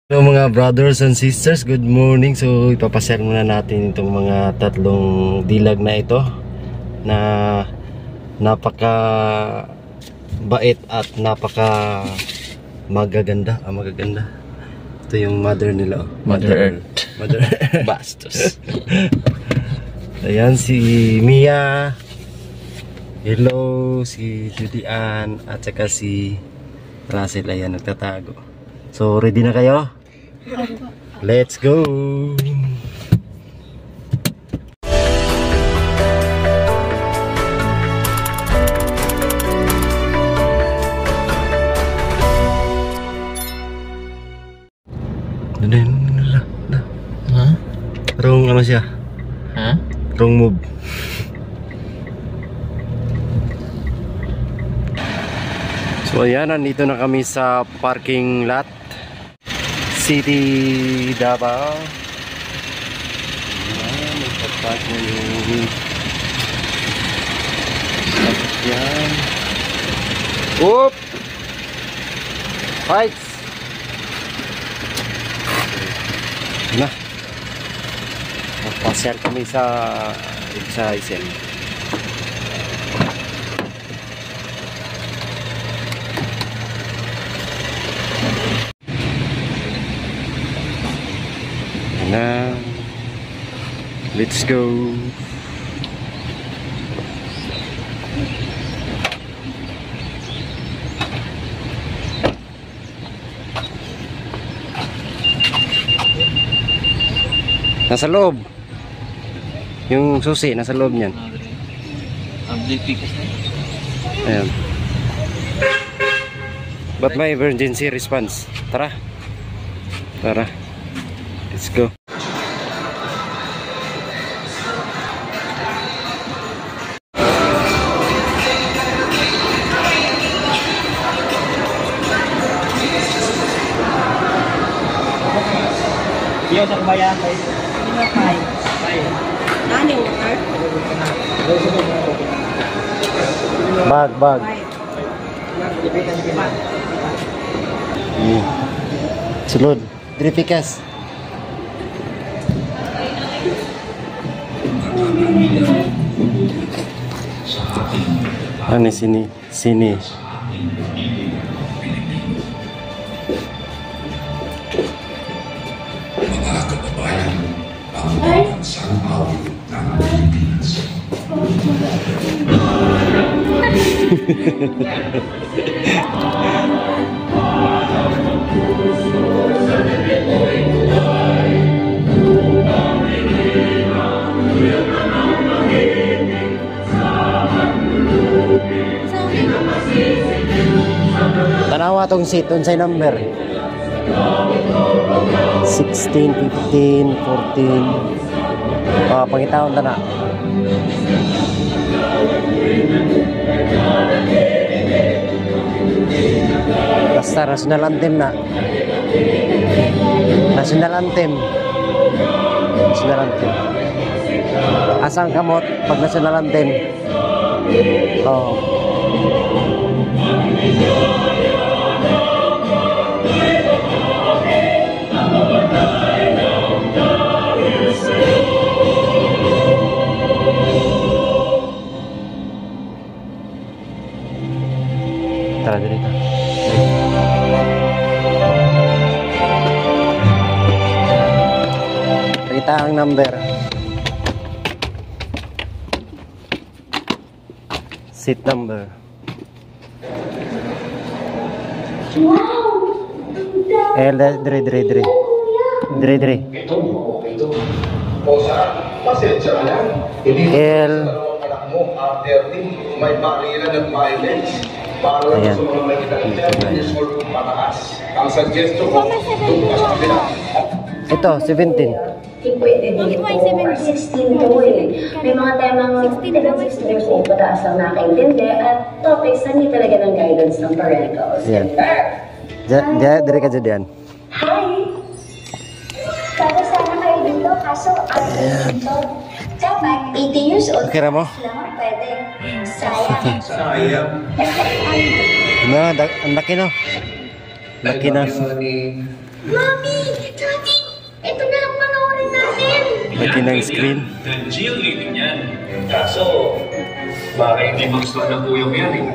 Hello mga brothers and sisters, good morning. So ipapashare muna natin itong mga tatlong dilag na ito na napaka bait at napaka magaganda. Ito yung mother nila, Mother Earth. Mother Bastos. Ayan si Mia, hello, si Judy Ann at saka si Russell. Ayan, nagtatago. So ready na kayo? Let's go! Ha? Wrong ano siya? Ha? Wrong move. So ayan, nandito na kami sa parking lot City Davao. Ayan, magpapark na yung yan. Oop! Fights! Na. Magpasyal kami sa Isel. Na, let's go. Nasa loob. Yung susi nasa loob niyan. Ayan. But may emergency response. Tara. Let's go. Iyo sa kumayan guys. Ay. Nani water? Bag. Sulod. Dripikas. Ano sini? Mga kababayan, ang bansang awit ng Pilipinas. Tanawa tong seat, unsay number? 16, 15, 14. Pangitawon ta na. Basta national anthem na. National anthem. Asang kamot pag national anthem. Tara dito. Kita ang number. Seat number. Dire. Ito. O sa pasensya ka lang. Hindi mo anak mo after may barriera ng violence. Para sa mga may kitang years old pataas. Ang suggestion ko, tumas na sila. Ito, 17. Pwede dito. 16 to eh. May mga temang 16 years old pataas lang nakaintindi at topics na hindi talaga ng guidance ng parental center. Dire ka dyan. Hi! Sana kayo dito, kaso dito. Dapat 80 years old. Okay mo? Lang pwede. Sayang. Sayang. Ang laki no? Laki na. Mommy! ng screen. Nag-GL rating yan. Kaso, baka hindi magustuhan ng kuya ko yan eh.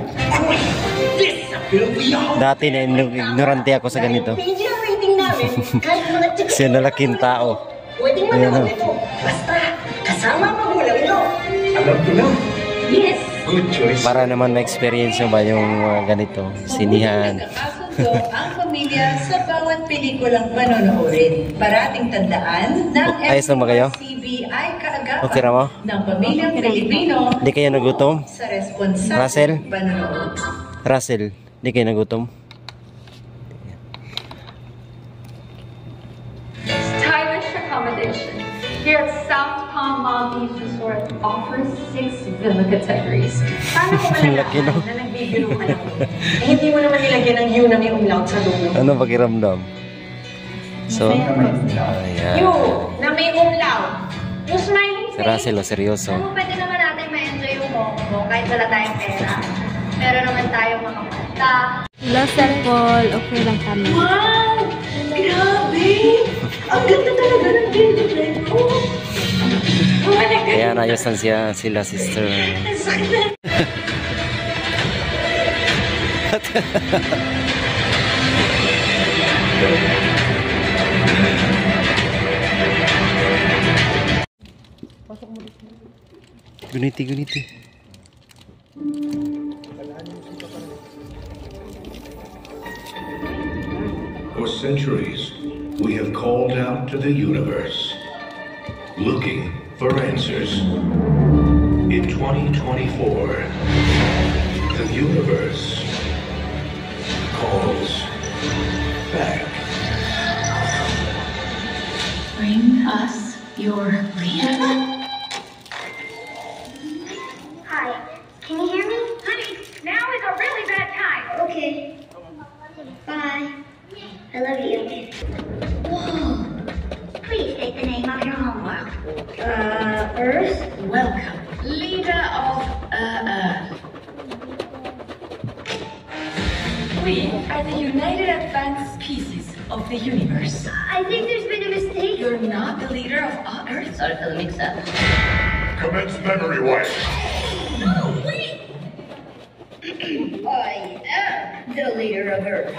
Dati na ignorante ako sa ganito. PG ang rating namin, kahit mga chicks. Kasi nalaking tao. Pwedeng manood ito. Basta, kasama ang magulang nyo. Alam ko na. Yes! Good choice. Para naman ma-experience nyo ba yung ganito, sinihan. Nakasundo ang pamilya sa bawat pelikulang panonoodin. Parating tandaan ng Ayos lang ba kayo? FCB ay kaagapan Okay na mo? ng pamilyang Pilipino Hindi kayo nagutom? sa responsable Russell? panonood. Russell, hindi kayo nagutom? Stylish accommodation. Here at South Palm Maldives Resort offers 6 villa categories. Paano kung Ang laki, no? malalaman na nagbibiro ka lang? Eh, hindi mo naman nilagyan ng U na may umlaut sa dulo. Ano pakiramdam? So, You, ayan. na may umlaut. Yung smiling Si face. Russell, oh, seryoso. Kung pwede naman natin ma-enjoy yung Hong Kong kahit wala tayong pera. Meron naman tayong mga kanta. Lasal Paul, okay lang kami. Wow! Grabe! Ang ganda talaga ng building ko. Oh my God! Ayan, ayos lang sila sister. Ang sakit na. Guniti, guniti. For centuries, we have called out to the universe, looking for answers. In 2024, the universe calls back. Bring us your leader. Hi, can you hear me? Honey, now is a really bad time. Okay. Bye. I love you. Whoa. Please state the name of your homeworld. Earth? Welcome, leader of Earth. We are the United Advanced Species of the universe. I think there's been a mistake. You're not the leader of Earth. Sorry for the mix-up. Commence memory wipe. No, wait. I am the leader of Earth.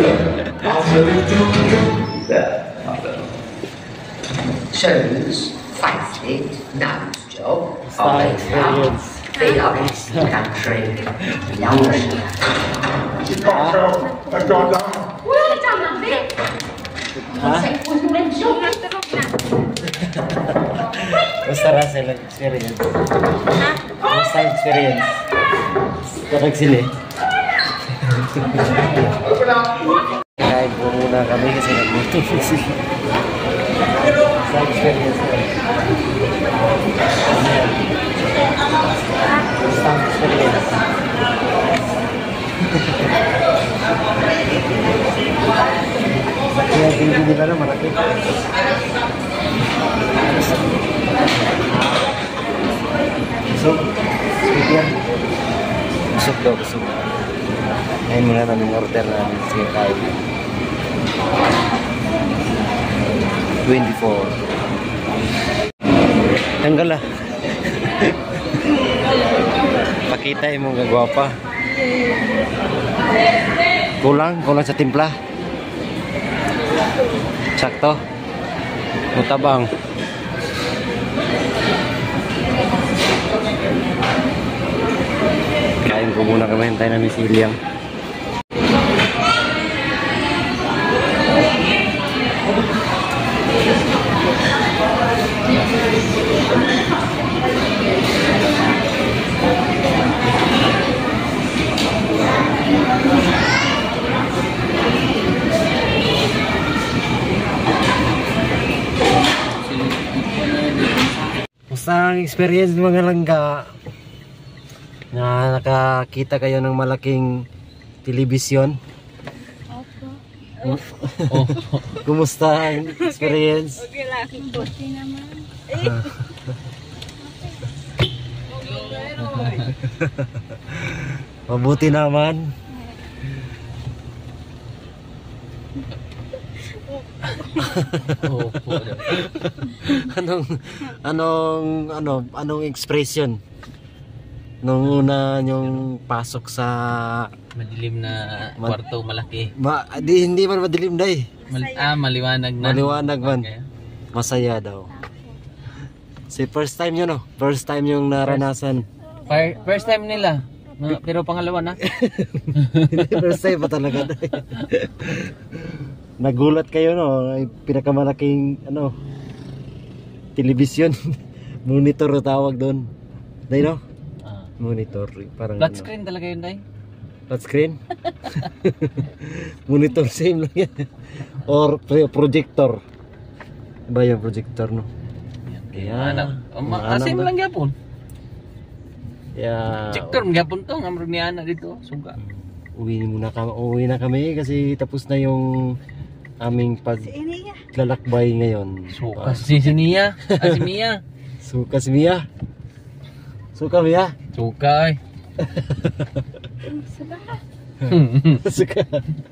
Shows 5 feet, nose job, Star experience. feet up, country, young. I've gone down. Basta Russell, experience. Basta experience. Tarag sila eh. Kain po muna kami kasi nagluto. Basta experience. Basta experience. Kaya hindi nila na malaki. Busog. Speaker. Busog daw, busog. Ngayon muna namin order namin. Sige, kain. 24. Tanggal ah. Pakita yung mga gwapa. Kulang sa timpla. Sakto. Mutabang. Kain ko muna kami, hintay namin si Iliang. Basta ang experience ng mga langga na nakakita kayo ng malaking telebisyon. Kumusta ang experience? Okay lang, okay naman. Mabuti naman. Opo. Anong expression nung una yung pasok sa Madilim na kwarto malaki. hindi man madilim day. Maliwanag na. Maliwanag man. Okay. Masaya daw. Si first time yun, no? First time yung naranasan. First time nila. Pero pangalawa na. First time pa talaga. Nagulat kayo, no? Ay, pinakamalaking telebisyon. Monitor tawag doon. Day, no? Monitor. Parang Flat screen talaga yun, Day? Flat screen? Monitor same lang yan. Or projector. Ba yung projector, no? Yan. Same lang yapon. Yeah. Projector gyapon to, ngamrog ni ana dito, suga. Uwi na kami kasi tapos na yung aming paglalakbay ngayon. Suka si Mia. Si Mia. Suka si Mia. Suka Mia. Suka ay. Suka.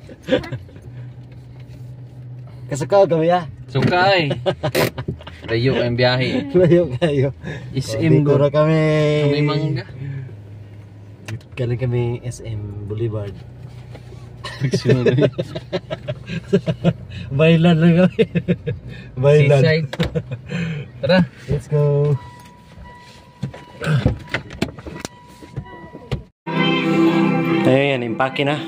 Kasuka ka Mia. Suka ay. Layo ang biyahe. Layo kayo. SM Dito na kami. May mangga. Galing kami SM Boulevard. Bailan lang kami. Bailan. Seaside. Tara. Let's go. Ayan, impake na.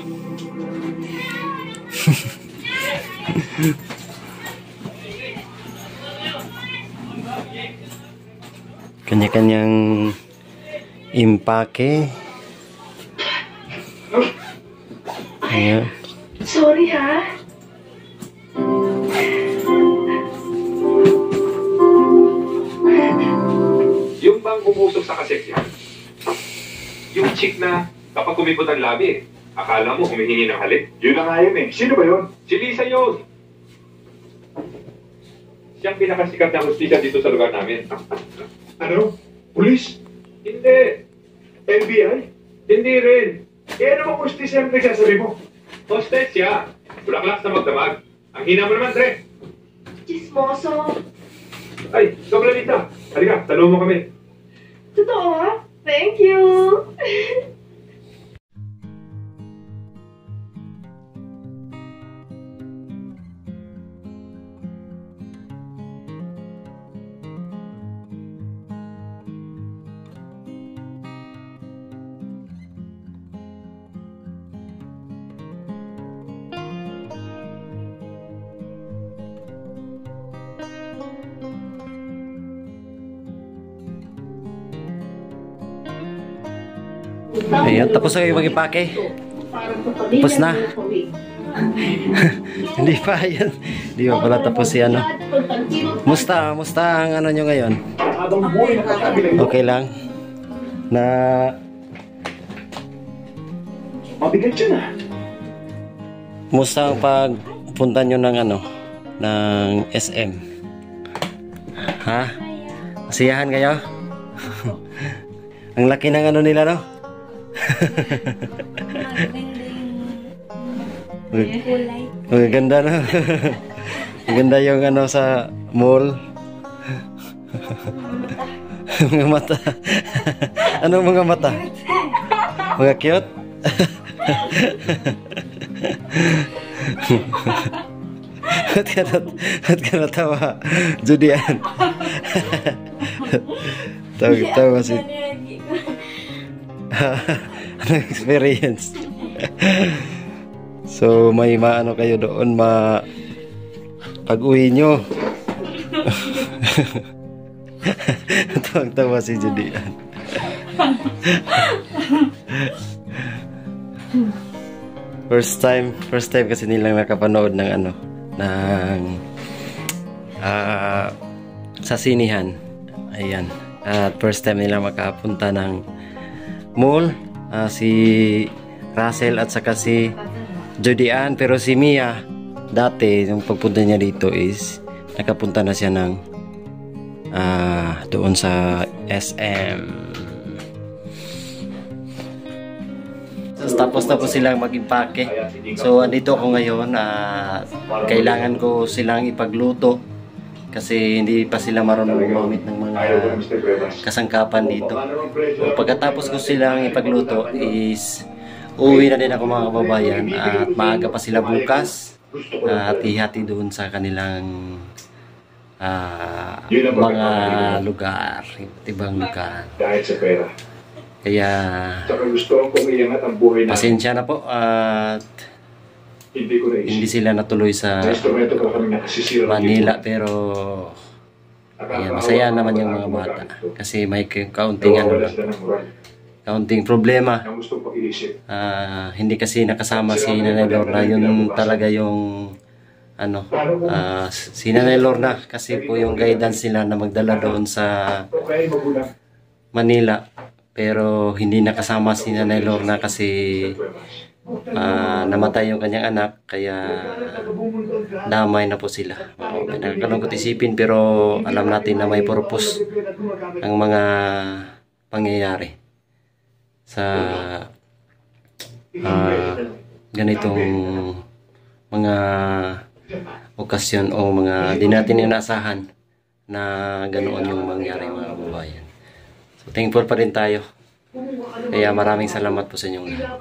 Kanya-kanyang impake. Ayan. Sorry ha. Yung bang umusok sa kaseksyan? Yung chick na kapag kumipot ang labi, akala mo humihingi ng halik? Yun na nga yun eh. Sino ba yun? Si Lisa yun! Siyang pinakasikat na hustisya dito sa lugar namin. Ano? Pulis? Hindi! FBI? Hindi rin! Eh ano bang hustisya ang nagsasabi mo? Hostess siya! Bulaklak sa magdamag. Ang hina mo naman, Dre! Chismoso. Ay, Sobranita! Halika, tanong mo kami. Totoo ha? Thank you. Ayan, tapos na kayo mag-ipake. Tapos na. Hindi pa yan. Hindi pa pala tapos yan. Musta ang ano nyo ngayon? Okay lang. Na Mabigat yun ah. musta ang pagpunta nyo ng ng SM? Ha? Masiyahan kayo? Ang laki ng nila, no? Maganda na. Maganda yung sa mall. Mga mata. Anong mga mata? Mga cute? Ba't ka natawa? Judian. Tawa si... Anong experience? So may maano kayo doon pag uwi nyo. Tawag-tawa si Judian. First time kasi nilang nakapanood ng sa sinihan. Ayan. At first time nilang makapunta ng mall. Si Russell at saka si Judian, pero si Mia dati yung pagpunta niya dito is nakapunta na siya ng doon sa SM. Tapos na po silang mag-impake. So andito ako ngayon, kailangan ko silang ipagluto kasi hindi pa sila marunong gumamit ng mga kasangkapan dito. So, pagkatapos ko silang ipagluto is uwi na din ako mga kababayan at maaga pa sila bukas at ihati doon sa kanilang mga lugar, ibang lugar. Dahil sa pera. Kaya Saka gusto kong iangat ang buhay natin. pasensya na po at Hindi ko naisip. hindi sila natuloy sa Sa instrumento pa kami nakasisira. Manila, pero ayan, masaya naman yung mga bata kasi may kaunting kaunting problema. Ang gusto kong iisip. Hindi kasi nakasama si Nanay Lorna, yun talaga yung si Nanay Lorna kasi po yung guidance nila na magdala doon sa Okay, magulang. Manila, pero hindi nakasama si Nanay Lorna kasi namatay yung kanyang anak, kaya damay na po sila. Nakakalungkot isipin, pero alam natin na may purpose ang mga pangyayari sa ganitong mga okasyon o mga di natin inaasahan na ganoon yung mangyari mga kababayan. So thankful pa rin tayo. Kaya maraming salamat po sa inyong lahat.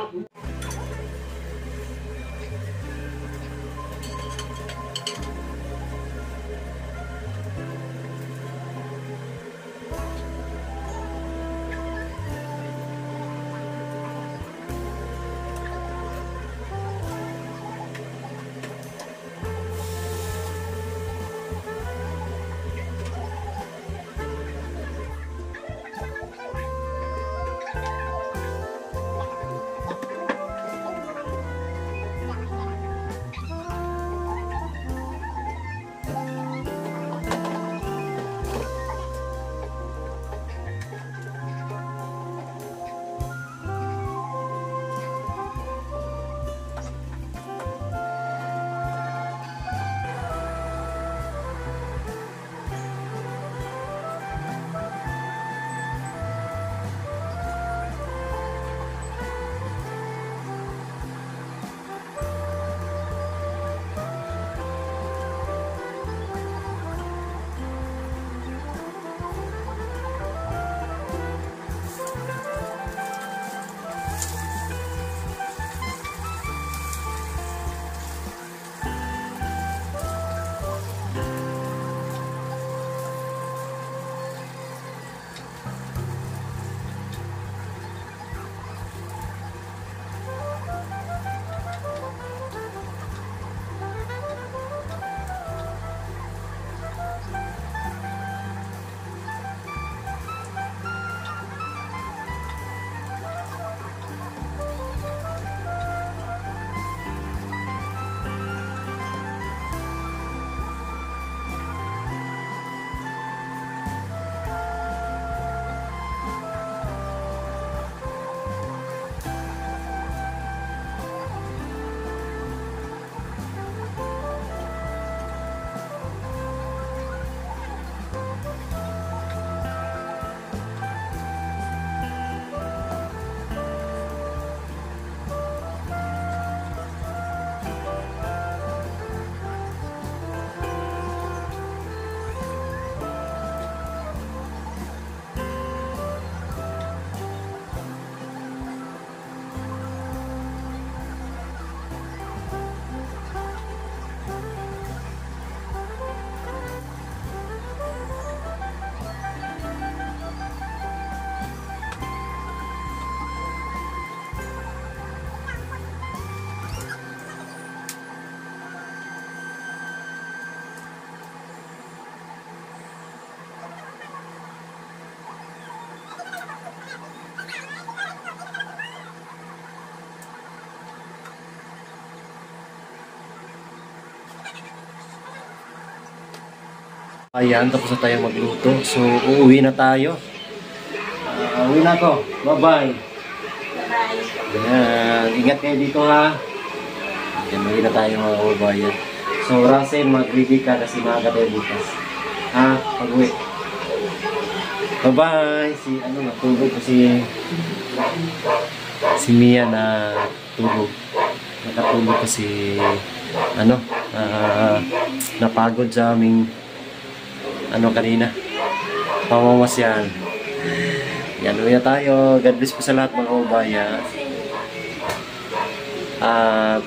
Ayan, tapos na tayo magluto. So, uuwi na tayo. Uwi na ako. Bye-bye. Ayan, ingat kayo dito ha. Ayan, uwi na tayo mga kababayan. So, Russell, mag-ready ka kasi maaga tayo bukas. Ha? Pag-uwi. Bye-bye. Natulog ko si si Mia na tulog. Nakatulog kasi napagod sa aming kanina. Pamamasyan. Yan, uwi na tayo. God bless po sa lahat mga kababayan. At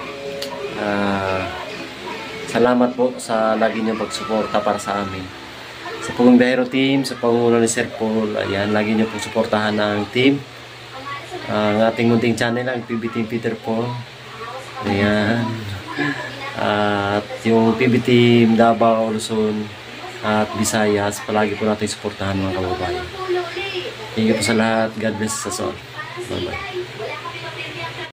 salamat po sa lagi niyong pagsuporta para sa amin. Sa Pugong Biyahero Team, sa pangulo ni Sir Paul, ayan, lagi niyo pong suportahan ng team. Ang ating munting channel, ang PB Team Peter Paul. Ayan. At yung PB Team Davao, Luzon, at Visayas, palagi po natin suportahan mga kababayan. Thank you po sa lahat. God bless us all. Bye-bye.